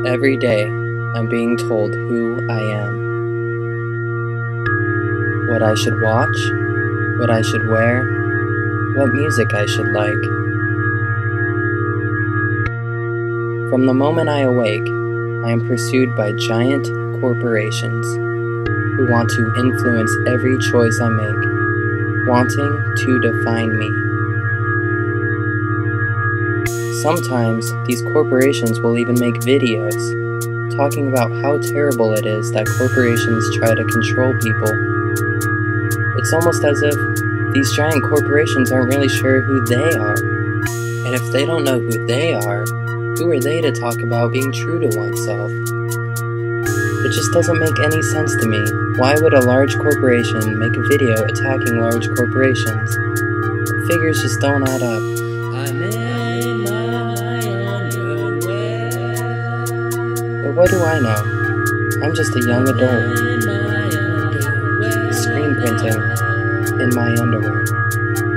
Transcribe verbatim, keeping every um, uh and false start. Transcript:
Every day, I'm being told who I am. What I should watch, what I should wear, what music I should like. From the moment I awake, I am pursued by giant corporations who want to influence every choice I make, wanting to define me. Sometimes, these corporations will even make videos talking about how terrible it is that corporations try to control people. It's almost as if these giant corporations aren't really sure who they are. And if they don't know who they are, who are they to talk about being true to oneself? It just doesn't make any sense to me. Why would a large corporation make a video attacking large corporations? The figures just don't add up. I'm in my underwear. But what do I know? I'm just a young adult, screen printing in my underwear.